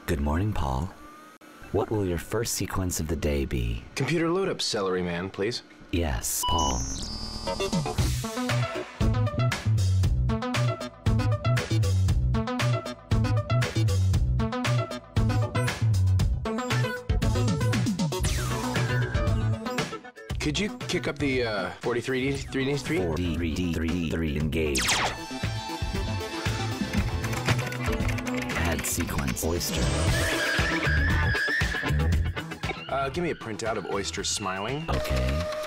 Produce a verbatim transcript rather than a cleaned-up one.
Good morning, Paul. What will your first sequence of the day be? Computer load up, celery man, please. Yes, Paul. Could you kick up the uh, forty-three D three D three? forty-three D three D three engaged. Add sequence oyster. Uh, give me a printout of Oyster smiling. Okay.